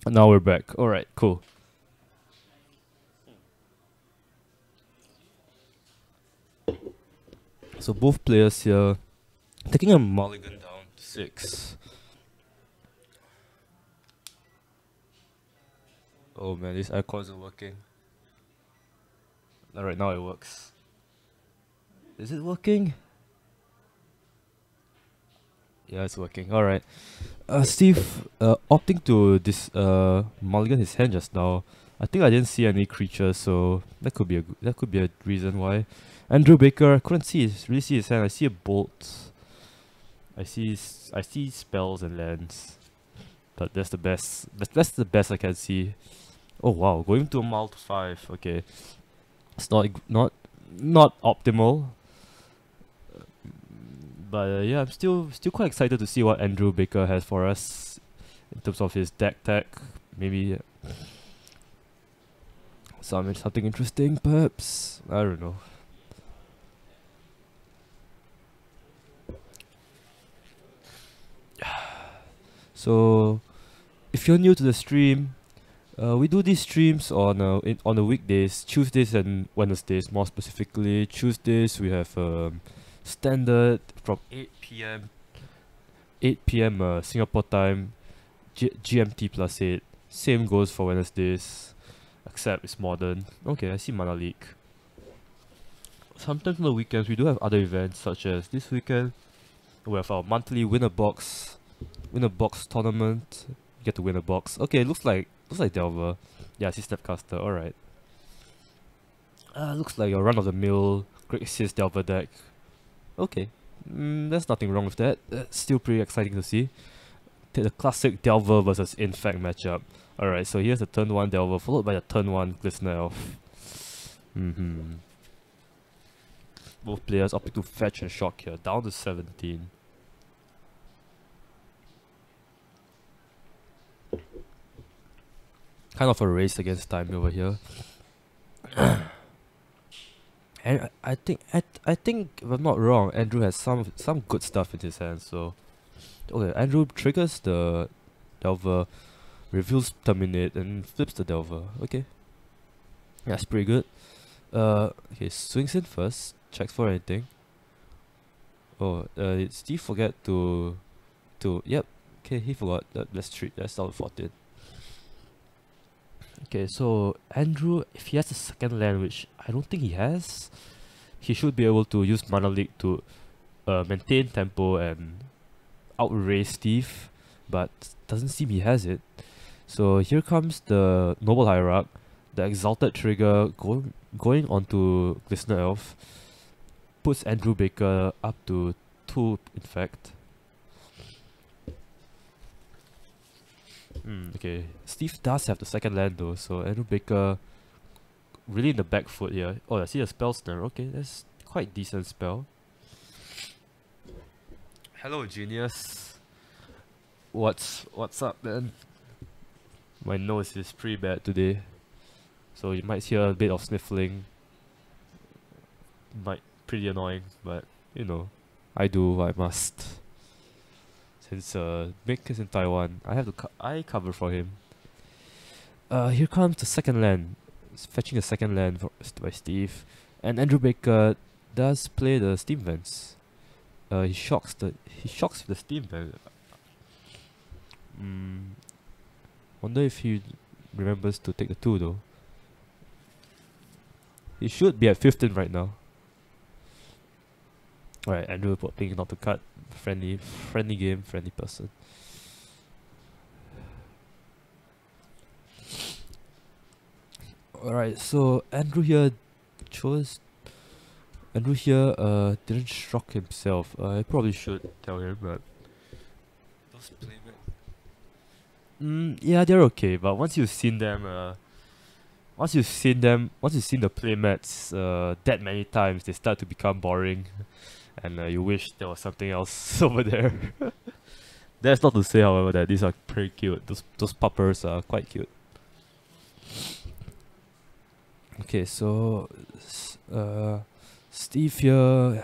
Now we're back. Alright, cool. So both players here taking a mulligan down to 6. Oh man, this icon isn't working. Alright, now it works. Is it working? Yeah, it's working. Alright. Steve, opting to this mulligan his hand just now. I think I didn't see any creatures, so that could be a reason why. Andrew Baker, I couldn't really see his hand. I see a bolt. I see spells and lands, but that's the best. That's the best I can see. Oh wow, going to a mult 5. Okay, it's not optimal, but yeah, I'm still quite excited to see what Andrew Baker has for us in terms of his deck tech. Maybe something interesting, perhaps. I don't know. So, if you're new to the stream, we do these streams on the weekdays, Tuesdays and Wednesdays. More specifically, Tuesdays we have standard from 8 p.m. Singapore time, GMT plus 8. Same goes for Wednesdays, except it's modern. Okay, I see Mana League. Sometimes on the weekends we do have other events, such as this weekend we have our monthly winner box tournament. You get to win a box. Okay, looks like Delver. Yeah, I see Stepcaster. Alright. Looks like a run of the mill Grixis Delver deck. Okay. There's nothing wrong with that. Still pretty exciting to see. The classic Delver versus Infect matchup. Alright, so here's the turn 1 Delver, followed by the turn 1 Glistener Elf. Both players opting to fetch and shock here, down to 17. Kind of a race against time over here. And I think if I'm not wrong, Andrew has some good stuff in his hand. So, okay, Andrew triggers the Delver, reveals Terminate, and flips the Delver. Okay, that's pretty good. Okay, swings in first, checks for anything. Oh, Steve forget to yep. Okay, he forgot. Let's not 14. Okay, so Andrew, if he has a second land, which I don't think he has, he should be able to use Mana League to maintain tempo and outrace Steve, but doesn't seem he has it. So here comes the Noble Hierarch, the Exalted trigger going onto Glistener Elf, puts Andrew Baker up to 2 in fact. Okay, Steve does have the second land though, so Andrew Baker really in the back foot here. Oh, I see a spell snare. Okay, that's quite decent spell. Hello, genius. What's up, man? My nose is pretty bad today, so you might hear a bit of sniffling. Might pretty annoying, but you know, I do what I must. Since Mick is in Taiwan, I cover for him. Here comes the second land. It's fetching a second land by Steve, and Andrew Baker does play the Steam Vents. He shocks with the Steam Vent. Wonder if he remembers to take the 2 though. He should be at 15 right now. Alright, Andrew playing not to cut. Friendly game, friendly person. Alright, so Andrew here didn't shock himself. I probably should tell him, but those playmates, yeah, they're okay, but once you've seen them once you've seen the playmats that many times, they start to become boring. And you wish there was something else over there. That's not to say, however, that these are pretty cute. Those puppers are quite cute. Okay, so Steve here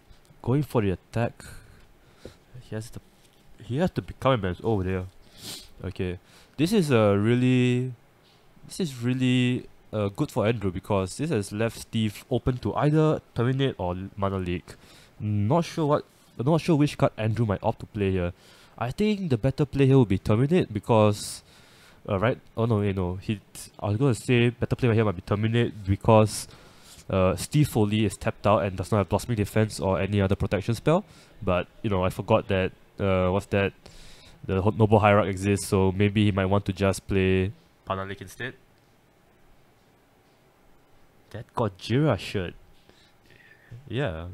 going for the attack. He has to become a man over there. Okay, this is a really this is really good for Andrew because this has left Steve open to either terminate or mana leak. Not sure which card Andrew might opt to play here. I think the better play here would be terminate because right. Oh no, wait, no. I was gonna say better play here might be terminate because Steve Foley is tapped out and does not have blossoming defense or any other protection spell. But I forgot that what's that? The Noble Hierarch exists, so maybe he might want to just play Pana Lake instead. That Godzilla shirt. Yeah.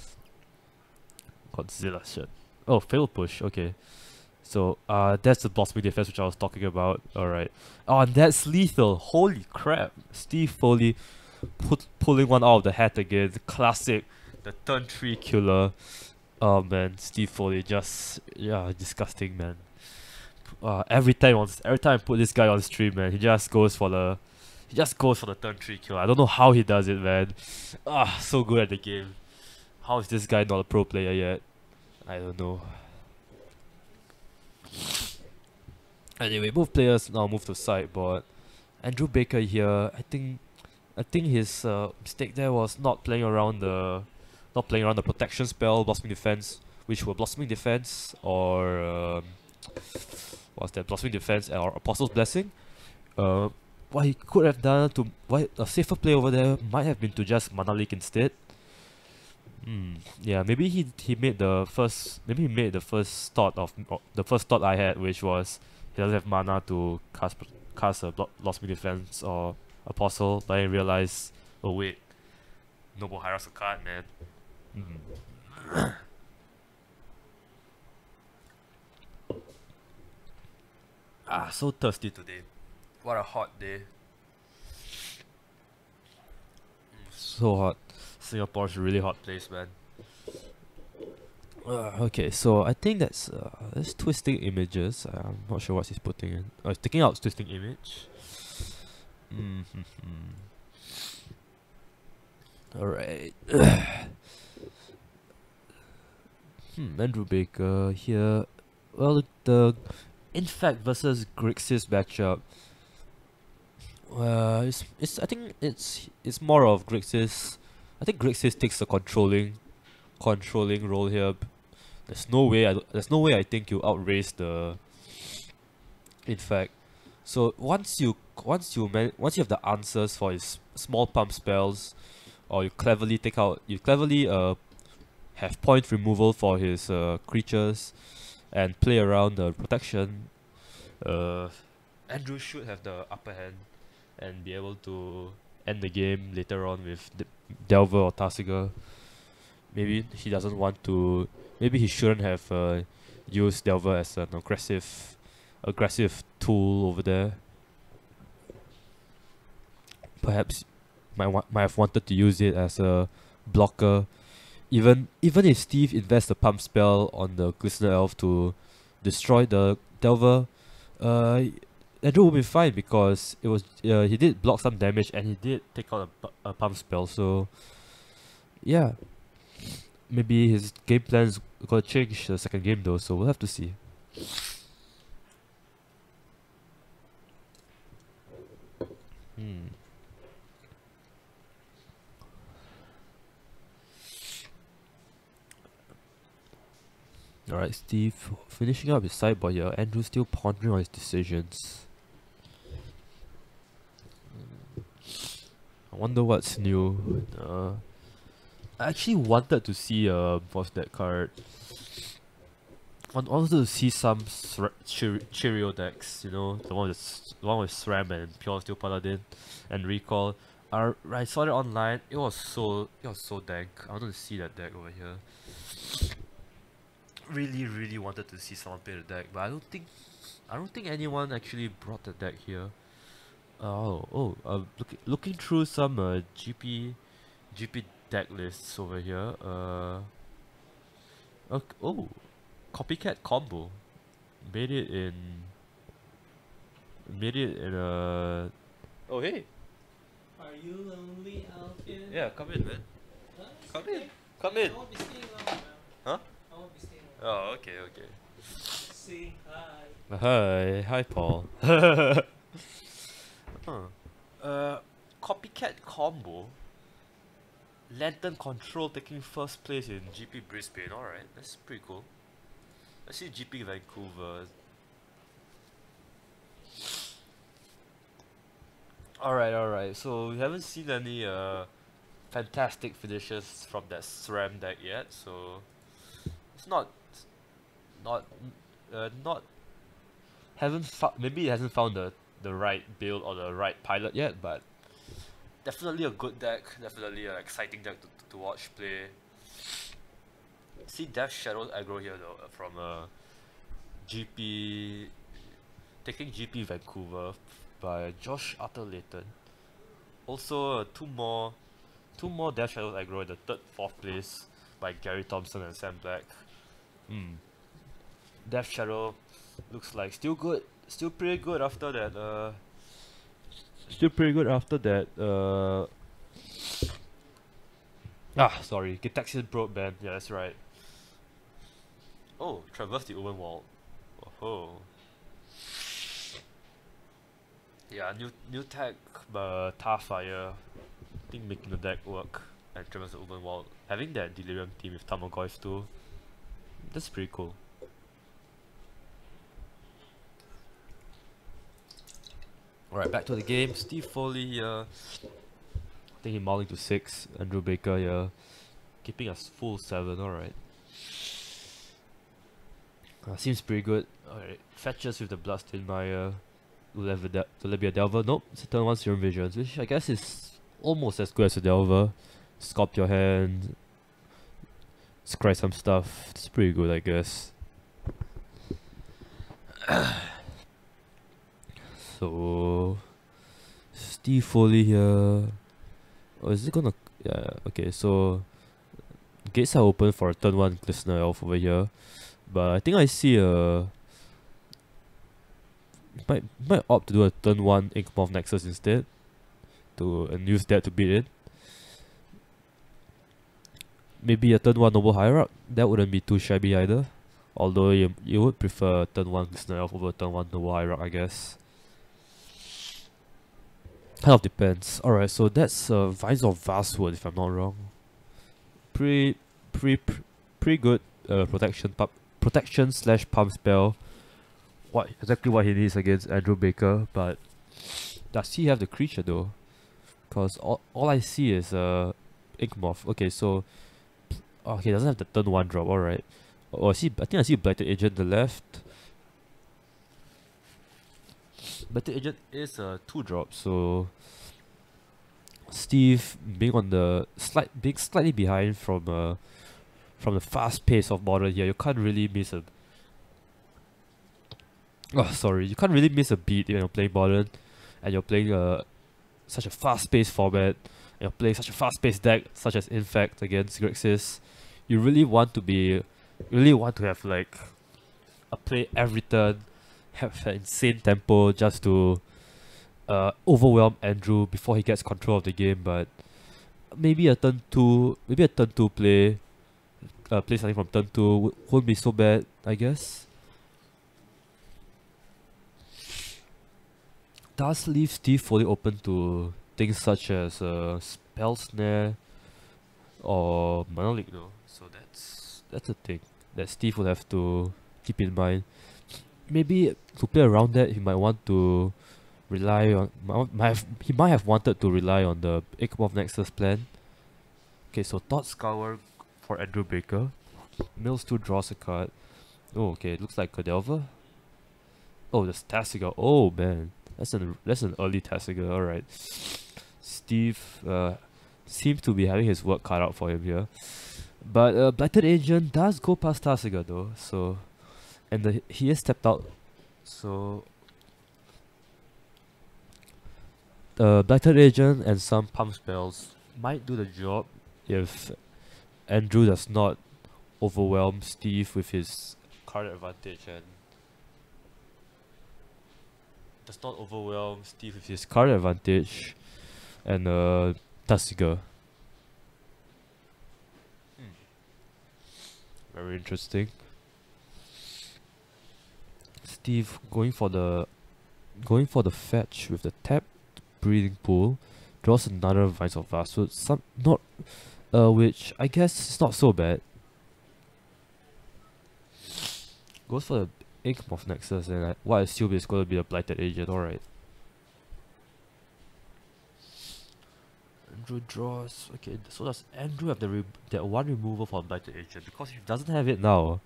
Godzilla shirt. Oh, fail push. Okay. So that's the blossoming defense which I was talking about. Alright. Oh, and that's lethal. Holy crap. Steve Foley pulling one out of the hat again. The classic. The turn 3 killer. Oh man, Steve Foley just disgusting, man. Every time I put this guy on stream, man, he just goes for the turn 3 kill. I don't know how he does it, man. So good at the game. How is this guy not a pro player yet? I don't know. Anyway, both players now move to sideboard. Andrew Baker here, I think his mistake there was not playing around the protection spell, blossoming defense, which were blossoming defense or what's that? Blossoming defense or Apostle's Blessing. What he could have done a safer play over there might have been to just mana leak instead. Yeah, maybe he made the first thought I had, which was he doesn't have mana to cast a blossoming defense or Apostle, but I realized, oh wait, Noble Hierarch's a card, man. So thirsty today. What a hot day. So hot. Singapore's a really hot place, man. Okay, so I think that's twisting images. I'm not sure what he's putting in. Oh, he's taking out twisting image. Alright. Andrew Baker here. Well, the Infect versus Grixis matchup. I think it's more of Grixis. I think Grixis takes the controlling role here. There's no way I think you outrace the Infect. So once you have the answers for his small pump spells, or you cleverly have point removal for his creatures and play around the protection, Andrew should have the upper hand and be able to end the game later on with Delver or Tasigur. Maybe he doesn't want to. Maybe he shouldn't have used Delver as an aggressive tool over there. Perhaps might have wanted to use it as a blocker. Even if Steve invests a pump spell on the Glistener Elf to destroy the Delver, Andrew will be fine because he did block some damage and he did take out a pump spell. So yeah, maybe his game plan's gonna change the second game though. So we'll have to see. Alright, Steve finishing up his sideboard here. Andrew still pondering on his decisions. I wonder what's new. I actually wanted to see what's that card? I wanted to see some Cheerio decks, the one with SRAM and Pure Steel Paladin and Recall. I saw it online. It was so dank. I wanted to see that deck over here. Really wanted to see someone play the deck, but I don't think anyone actually brought the deck here. Looking through some GP deck lists over here. Copycat Combo made it in a. Oh hey. Are you lonely out here? Yeah, come in, man. Huh? Come in. I won't be staying long, man. Huh? I won't be staying long. Oh, okay. saying hi. Hi, Paul. Huh. Copycat combo. Lantern Control taking first place in GP Brisbane. Alright, that's pretty cool. Let's see GP Vancouver. Alright. So we haven't seen any fantastic finishes from that SRAM deck yet, so it's not not maybe it hasn't found the right build or the right pilot yet, but definitely a good deck, definitely an exciting deck to watch play. See Death Shadow aggro here though from GP taking GP Vancouver by Josh Arthur Layton. Also two more Death Shadows aggro in the third, fourth place by Gary Thompson and Sam Black. Death Shadow looks like still good, still pretty good after that. Still pretty good after that. Sorry, Gitaxian Broadband. Yeah, that's right. Oh, traverse the Owen Wall. Oh. Yeah, new tech, Tarfire. I think making the deck work and traverse the Owen Wall. Having that Delirium team with Tarmogoyf too. That's pretty cool. Alright, back to the game. Steve Foley here. I think he mauling to 6. Andrew Baker here. Keeping us full 7, alright. Seems pretty good. Alright, Fetches with the Bloodstained Mire. Will there be a Delver? Nope, it's a turn 1 Serum Visions, which I guess is almost as good as a Delver. Sculpt your hand. Scry some stuff. It's pretty good, I guess. So Steve Foley here. Oh, is it gonna? Yeah. Okay. So gates are open for a turn 1 Glistener Elf over here, but I think I see a might opt to do a turn 1 Inkmoth Nexus instead, and use that to beat it. Maybe a turn 1 Noble Hierarch. That wouldn't be too shabby either. Although you would prefer turn 1 Glistener Elf over turn 1 Noble Hierarch, I guess. Kind of depends. Alright, so that's Visor of Vastwood, if I'm not wrong. Pretty good protection slash pump spell. Exactly what he needs against Andrew Baker, but does he have the creature though? Because all I see is Inkmoth. Okay, so he doesn't have the turn 1 drop. Alright. Oh, I think I see Blighted Agent on the left. Blighted Agent is a 2 drop, so Steve being slightly behind from the fast pace of modern here, you can't really miss a you can't really miss a beat when you're playing modern and you're playing such a fast paced format and you're playing such a fast paced deck such as Infect against Grixis. You really want to have like a play every turn, have an insane tempo just to overwhelm Andrew before he gets control of the game. But maybe a turn 2 play something from turn 2 won't be so bad, I guess. Does leave Steve Foley open to things such as Spell Snare or Mana Leak though, so that's a thing that Steve will have to keep in mind. Maybe to play around that, he might want to rely on he might have wanted to rely on the Inkmoth Nexus plan. Okay, so Thought Scour for Andrew Baker. Mills 2 draws a card. Oh, okay, it looks like a Delver. Oh, there's Tasigur. Oh man, that's an early Tasigur. Alright. Steve seems to be having his work cut out for him here. But Blighted Agent does go past Tasigur though, so he has stepped out. So Blighted Agent and some pump spells might do the job if Andrew does not overwhelm Steve with his card advantage and Tasigur. Very interesting. Steve going for the fetch with the tap breathing pool, draws another Vines of Vast. So some not which I guess is not so bad. Goes for the Inkmoth Nexus, and what I assume is going to be a Blighted Agent. Alright. Andrew draws. Okay, so does Andrew have that one removal for Blighted Agent? Because if he doesn't have it now,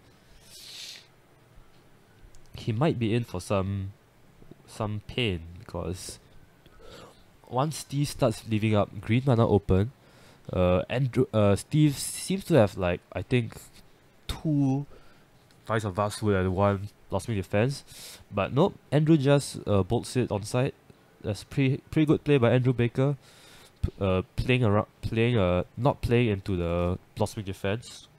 he might be in for some pain, because once Steve starts leaving up green mana open, Steve seems to have like I think 2 Vines of Vastwood and 1 Blossoming Defense, but nope, Andrew just bolts it on side. That's pretty good play by Andrew Baker. Not playing into the Blossoming Defense.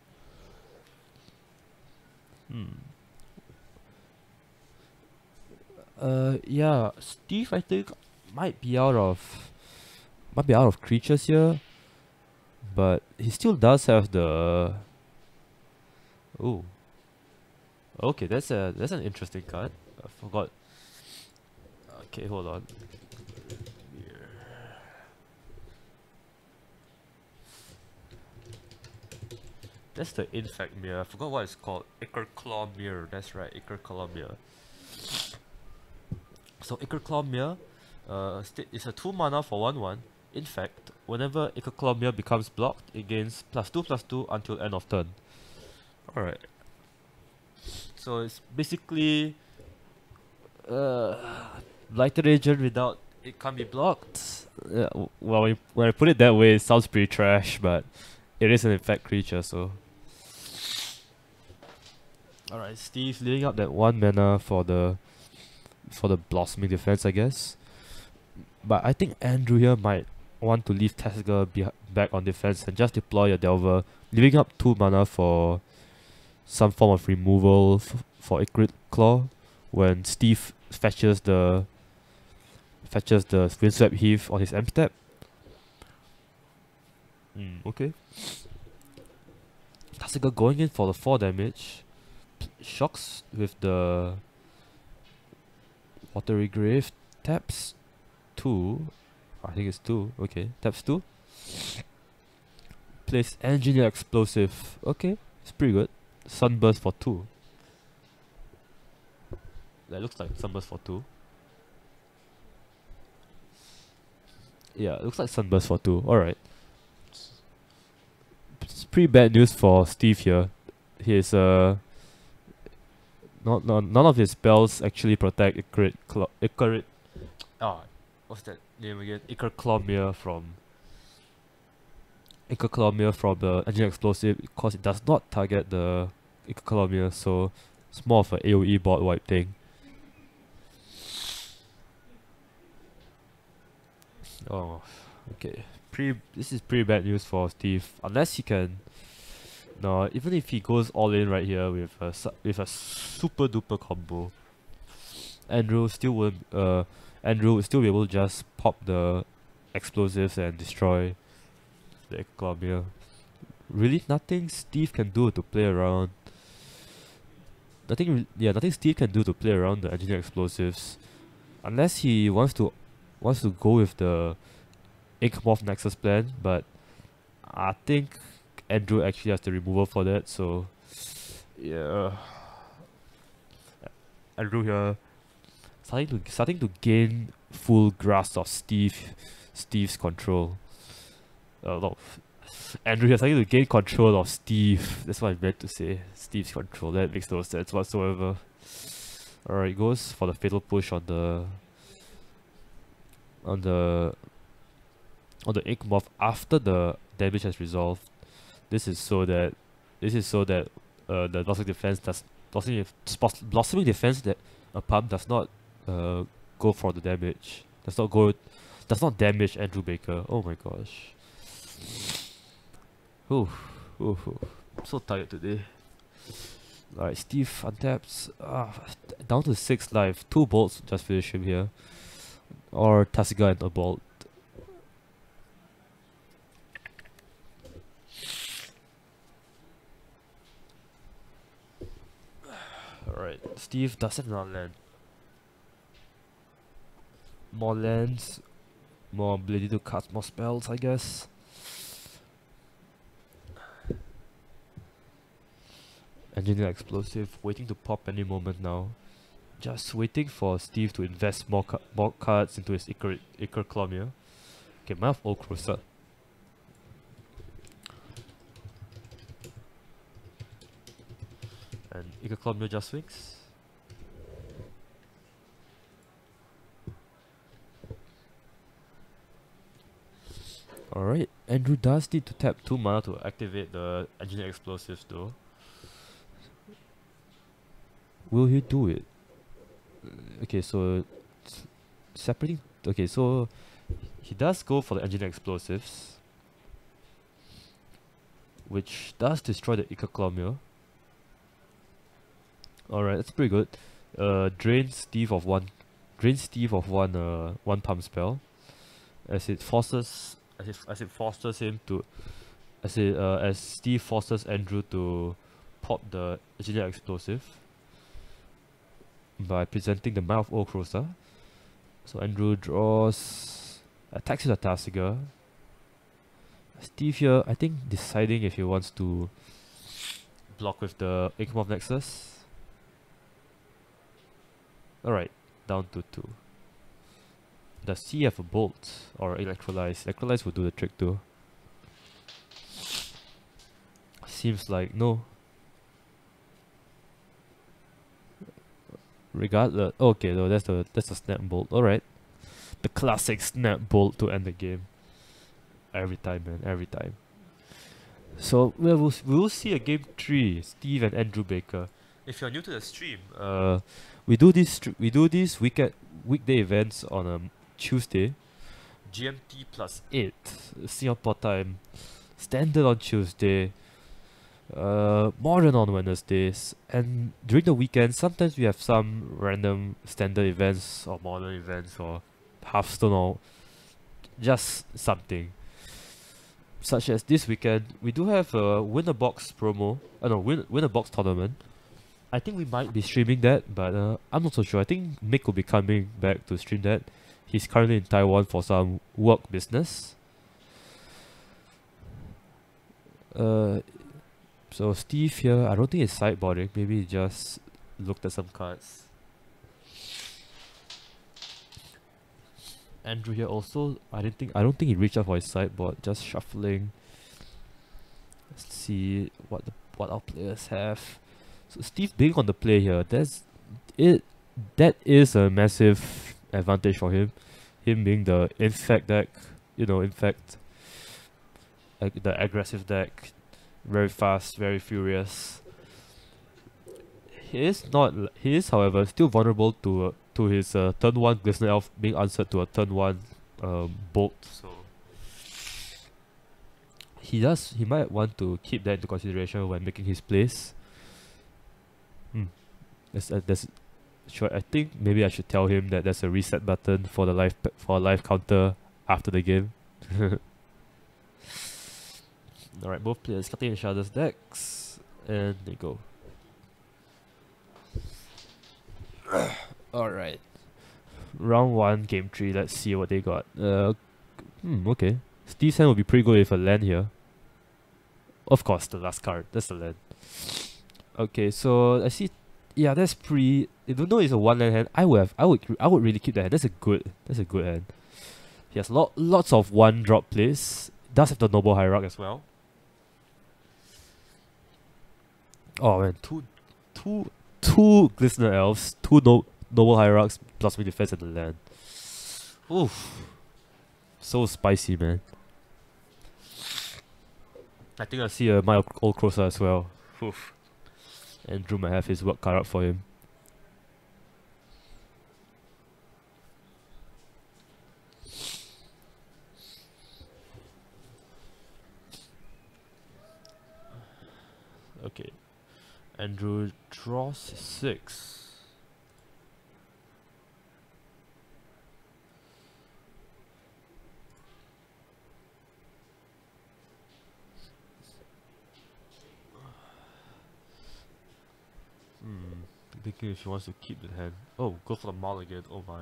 Yeah, Steve I think might be out of creatures here, but he still does have the. Oh, okay, that's an interesting card. I forgot. Okay, hold on. That's the Infect Mirror. I forgot what it's called. Ichor Claw Mirror. That's right, Ichor Claw Mirror. So Ichor Claw Mirror, it's a 2 mana for 1/1. In fact, whenever Ichor Claw Mirror becomes blocked, it gains +2/+2 until end of turn. Alright. So it's basically Blighted Agent without it can't be blocked. Well, when I put it that way, it sounds pretty trash, but it is an Infect creature, so. Alright, Steve leaving up that 1 mana for the Blossoming Defense, I guess. But I think Andrew here might want to leave Tasigur back on defense and just deploy a Delver, leaving up 2 mana for some form of removal for Ichor Claw when Steve fetches the Windswept Heath on his end step. Okay. Tasigur going in for the 4 damage. Shocks with the Watery Grave, taps 2. I think it's 2. Okay, taps 2. Plays Engineer Explosive. Okay, it's pretty good. Sunburst for 2. That looks like Sunburst for 2. Yeah, it looks like Sunburst for 2. Alright. It's pretty bad news for Steve here. His none of his spells actually protect Ichor. What's that name again? Ichor Claw Mirror from the Engineer Explosive, because it does not target the Ichor Claw Mirror, so it's more of a AoE board wipe thing. Oh, okay. This is pretty bad news for Steve. Unless he can. No, even if he goes all in right here with a super duper combo, Andrew would still be able to just pop the explosives and destroy the Ichor Mirror. Really, nothing Steve can do to play around. Nothing Steve can do to play around the Engineer Explosives, unless he wants to go with the Inkmoth Nexus plan. But I think Andrew actually has the removal for that, so yeah. Andrew here starting to gain full grasp of Steve's control. Andrew here starting to gain control of Steve. That's what I meant to say. Steve's control. That makes no sense whatsoever. Alright, goes for the fatal push on the Inkmoth after the damage has resolved. This is so that the Blossoming Defense that a pump does not go for the damage. Does not damage Andrew Baker. Oh my gosh. I'm so tired today. Alright, Steve untaps. Down to 6 life. 2 bolts just finish him here. Or Tasigur and a bolt. Alright, Steve does have another land. More lands, more ability to cast more spells, I guess. Engineer Explosive, waiting to pop any moment now. Just waiting for Steve to invest more cards into his Icar Clomia. Okay, Mind of Old Cruiser. And Icar Clomia just swings. Alright, Andrew does need to tap 2 mana to activate the Engineer Explosives though. Will he do it? Okay, so separating. Okay, so he does go for the Engineer Explosives, which does destroy the Icar Clomia. Alright, that's pretty good. Drain Steve of one pump spell. As it fosters Steve forces Andrew to pop the Engineer Explosive by presenting the Mind of Old Cruiser. So Andrew draws, attacks with a Tasiga. Steve here, I think, deciding if he wants to block with the Income of Nexus. Alright, down to 2. Does he have a Bolt or Electrolyze? Electrolyze will do the trick too. Seems like no. Regardless, okay, no, that's the Snap Bolt. Alright, the classic Snap Bolt to end the game. Every time, man, every time. So we'll see a game 3, Steve and Andrew Baker. If you're new to the stream, we do these weekday events on a Tuesday, GMT +8 Singapore time, standard on Tuesday, modern on Wednesdays, and during the weekend sometimes we have some random standard events or modern events or Hearthstone or just something. Such as this weekend, we do have a win a box promo. Win a box tournament. I think we might be streaming that, but I'm not so sure. I think Mick will be coming back to stream that. He's currently in Taiwan for some work business. So Steve here, I don't think he's sideboarding. Maybe he just looked at some cards. Andrew here also, I don't think he reached out for his sideboard. Just shuffling. Let's see what our players have. So Steve being on the play here, that is a massive advantage for him. Him being the Infect deck, Infect, the aggressive deck, very fast, very furious. He is, however, still vulnerable to his turn 1 Glistener Elf being answered to a turn 1 Bolt. So he might want to keep that into consideration when making his plays. I think maybe I should tell him that there's a reset button for the live counter after the game. Alright, both players cutting each other's decks, and they go. Alright. Round 1, game 3, let's see what they got. Okay. Steve's hand will be pretty good with a land here. Of course, the last card, that's the land. Okay, so I see. Yeah, that's even though it's a 1-land hand, I would really keep that hand. That's a good hand. He has lots of 1-drop plays. Does have the Noble Hierarch as well. Oh man, two Glistener Elves, 2 Noble Hierarchs plus with defense at the land. Oof. So spicy, man. I think I see a Mind of Old Cruiser as well. Oof. Andrew might have his work cut out for him. Okay. Andrew draws 6. thinking if he wants to keep the hand. Oh, go for the mulligan. Oh my.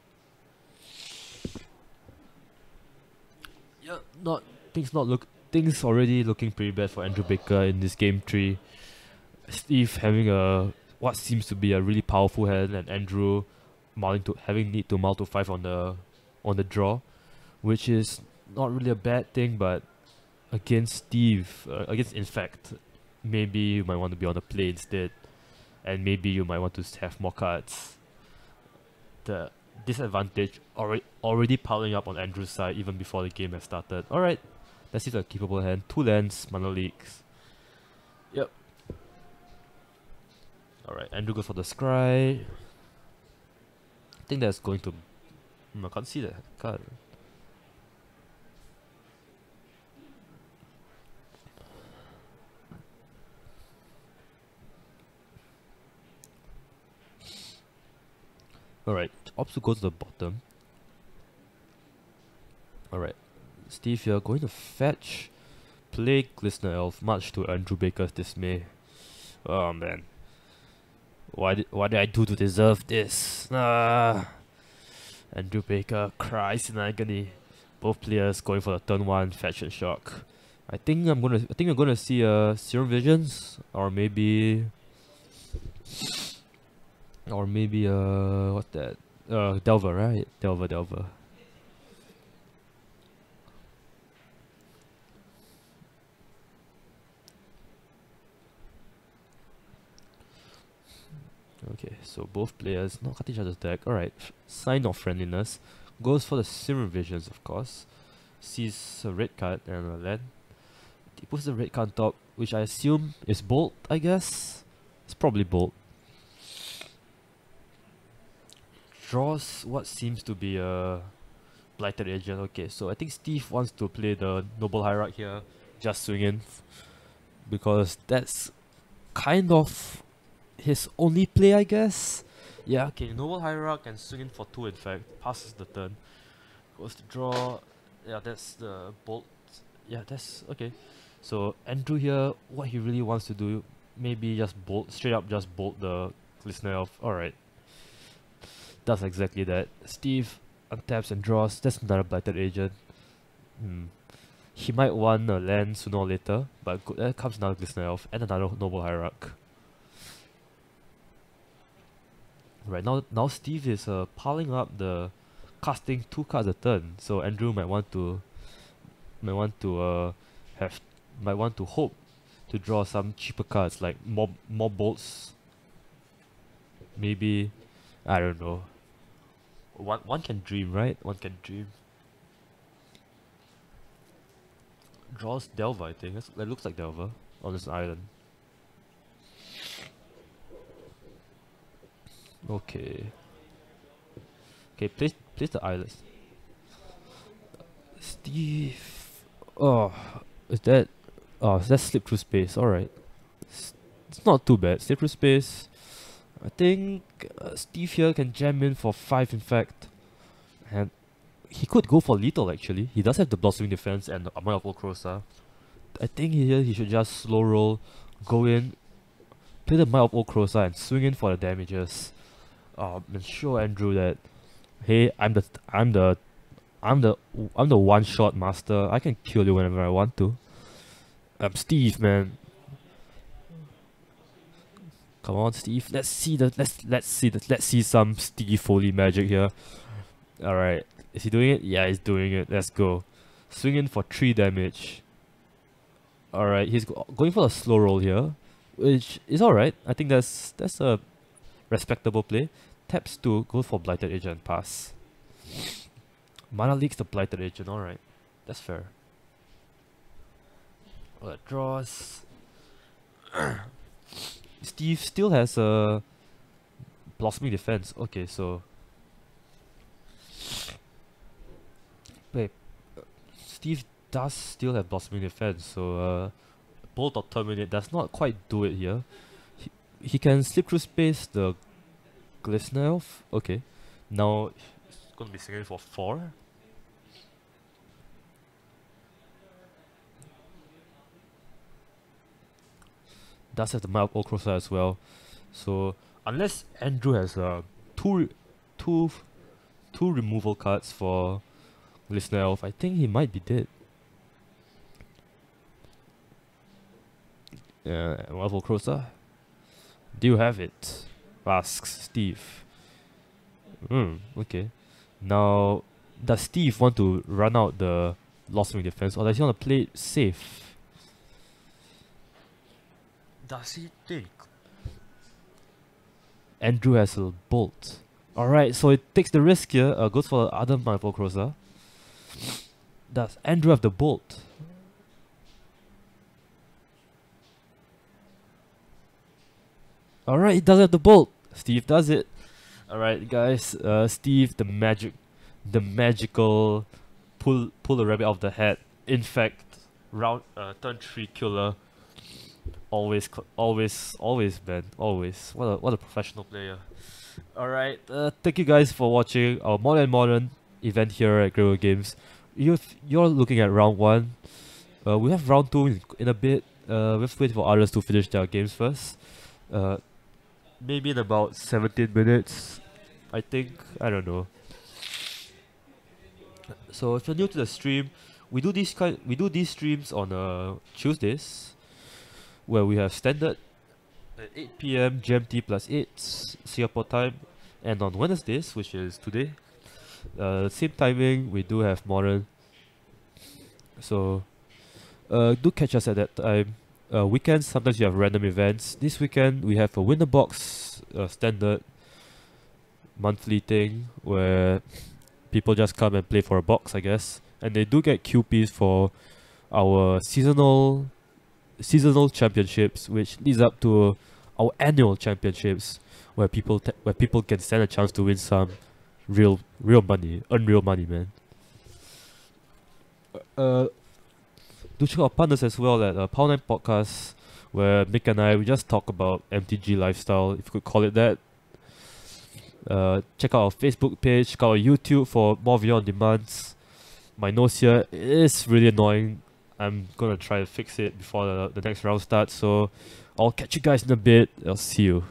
Yeah, things already looking pretty bad for Andrew Baker in this game 3. Steve having a what seems to be a really powerful hand, and Andrew having need to mull to 5 on the draw, which is not really a bad thing, but against Steve, against Infect, maybe you might want to be on the play instead, and maybe you might want to have more cards. The disadvantage already piling up on Andrew's side even before the game has started. Alright, that's a keepable hand. 2 lands, mana leaks. Yep. Alright, Andrew goes for the scry. I think that's going to... I can't see that card. Alright, opts to go to the bottom. Alright, Steve here going to fetch, play Glistener Elf, much to Andrew Baker's dismay. Oh man. What did I do to deserve this? Andrew Baker cries in agony. Both players going for the turn 1 fetch and shock. I think we're gonna see Serum Visions, or maybe what's that? Delver, right? Delver. Okay, so both players not cut each other's deck. Alright, sign of friendliness. Goes for the Serum Visions, of course. Sees a red card and a land. He puts the red card on top, which I assume is Bolt, I guess. It's probably Bolt. Draws what seems to be a Blighted Agent. Okay, so I think Steve wants to play the Noble Hierarch here, just swing in, because that's kind of his only play, I guess. Yeah, okay, Noble Hierarch and swing in for 2 in fact, passes the turn. Goes to draw, yeah, that's the Bolt. Yeah, that's okay. So Andrew here, what he really wants to do, maybe just straight up just bolt the Glistener Elf. Alright. Does exactly that. Steve untaps and draws. That's another Blighted Agent. He might want a land sooner or later, but there comes another Glistener Elf and another Noble Hierarch. Right now Steve is piling up the casting 2 cards a turn, so Andrew might want to hope to draw some cheaper cards like more bolts. Maybe, I don't know. One can dream, right? One can dream. Draws Delver, I think. That looks like Delver on this island. Okay. Okay, place the island. Steve. Oh, is that? Oh, that's Slip Through Space. Alright. It's not too bad. Slip Through Space. I think Steve here can jam in for 5 in fact. And he could go for lethal actually. He does have the Blossoming Defense and the Armor of Okrosa. I think here he should just slow roll, go in, play the Might of Okrosa and swing in for the damages. And show Andrew that, hey, I'm the one-shot master. I can kill you whenever I want to. Steve, man. Come on, Steve. Let's see some Steve Foley magic here. Alright. Is he doing it? Yeah, he's doing it. Let's go. Swing in for 3 damage. Alright, he's going for a slow roll here, which is alright. I think that's a respectable play. Taps to go for Blighted Agent and pass. Mana leaks the Blighted Agent. Alright, that's fair. Alright, draws. Steve still has a Blossoming Defense. Okay, so wait, Steve does still have Blossoming Defense, so Bolt or Terminate does not quite do it here. He can Slip Through Space the Glistener Elf. Okay, now it's gonna be singing for 4. Does have the Might of Okrosa as well, so Unless Andrew has two, two, two removal cards for Listener Elf, I think he might be dead. Marvel Crosa. Do you have it? Asks Steve. Okay. Now, does Steve want to run out the Lost Wing defense, or does he want to play it safe? Does he think? Andrew has a bolt. Alright, so it takes the risk here, goes for the other Marvel Crosa. Does Andrew have the bolt? Alright, he does have the bolt. Steve does it. Alright, guys. Steve, the magical pull the rabbit out of the hat. In fact, turn 3 killer. Always, man. Always. What a professional player. Alright, thank you guys for watching our Modern event here at Grey Oak Games. You're looking at round 1. We have round 2 in a bit. We have to wait for others to finish their games first. Maybe in about 17 minutes, I think. I don't know. So if you're new to the stream, we do these streams on Tuesdays, where we have standard at 8 PM GMT plus 8 Singapore time, and on Wednesdays, which is today, same timing, we do have modern. So do catch us at that time. Weekends, sometimes you have random events. This weekend we have a winner box standard monthly thing where people just come and play for a box, I guess, and they do get QPs for our seasonal championships, which leads up to our annual championships, where people can stand a chance to win some real money, unreal money, man. Do check out our partners as well at Power 9 Podcast, where Mick and I, we just talk about MTG lifestyle, if you could call it that. Check out our Facebook page, check out our YouTube for more video on demands. My nose here is really annoying. I'm gonna try to fix it before the next round starts, so I'll catch you guys in a bit. I'll see you.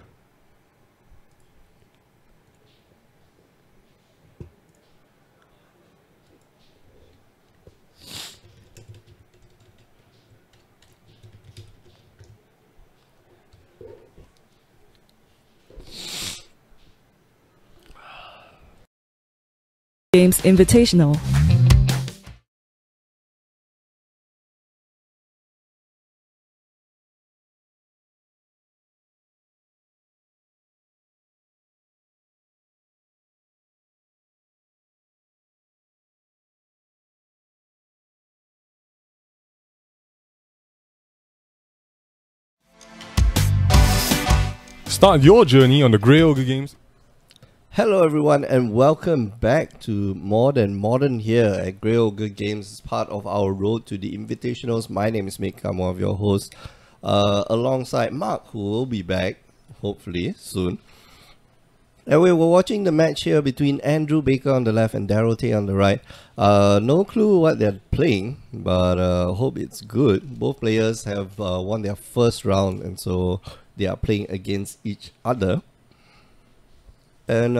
Games Invitational. Start your journey on the Grey Ogre Games. Hello everyone and welcome back to More Than Modern here at Grey Ogre Games as part of our road to the Invitationals. My name is Mick, I'm one of your hosts, alongside Mark, who will be back hopefully soon. And we were watching the match here between Andrew Baker on the left and Darryl Tay on the right. No clue what they're playing, but hope it's good. Both players have won their first round, and so they are playing against each other. And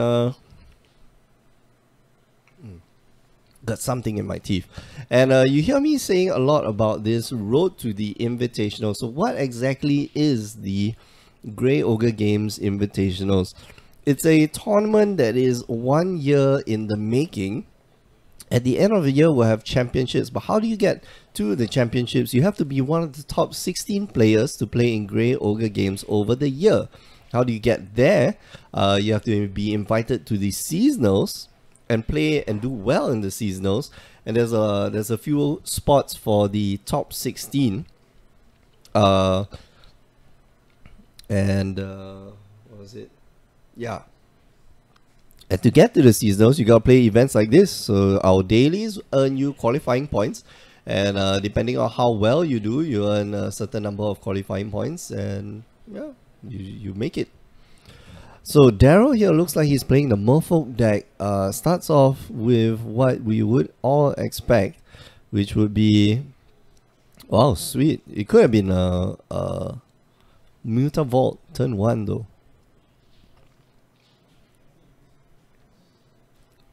got something in my teeth. And you hear me saying a lot about this road to the Invitational. So what exactly is the Grey Ogre Games Invitationals? It's a tournament that is 1 year in the making. At the end of the year, we'll have championships. But how do you get to the championships? You have to be one of the top 16 players to play in Grey Ogre Games over the year. How do you get there? You have to be invited to the seasonals and play and do well in the seasonals. And there's a few spots for the top 16. What was it? Yeah. And to get to the seasonals, you gotta play events like this. So our dailies earn you qualifying points, and depending on how well you do, you earn a certain number of qualifying points, and yeah, you make it. So Darryl here looks like he's playing the Merfolk deck. Starts off with what we would all expect, which would be, wow, sweet. It could have been a Mutavault turn 1 though.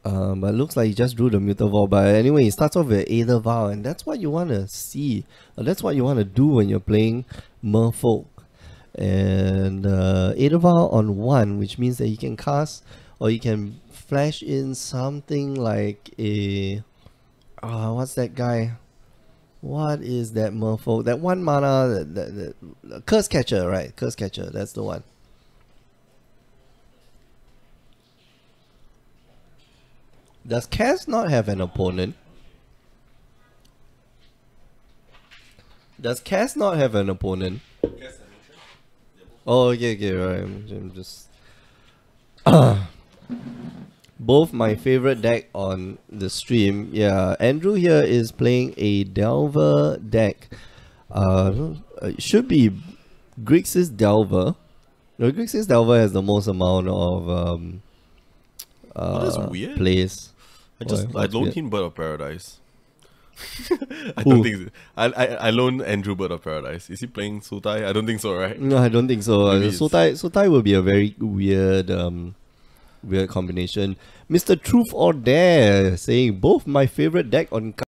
But it looks like he just drew the Mutavault. But anyway, he starts off with Aethervow, and that's what you want to see. That's what you want to do when you're playing Merfolk. And Aethervow on 1, which means that he can cast, or he can flash in something like a... what's that guy? What is that Merfolk? That 1 mana, that Curse Catcher, right? Curse Catcher, that's the one. Does Cass not have an opponent? Does Cass not have an opponent? Oh, okay, right. I'm just... Both my favorite deck on the stream. Yeah, Andrew here is playing a Delver deck. It should be Grixis Delver. No, Grixis Delver has the most amount of that's weird. plays. I loaned him Bird of Paradise. I don't think I loaned Andrew Bird of Paradise. Is he playing Sultai? I don't think so, right? No, I don't think so. Maybe it's- Sultai will be a very weird weird combination. Mr. Truth or Dare saying both my favorite deck on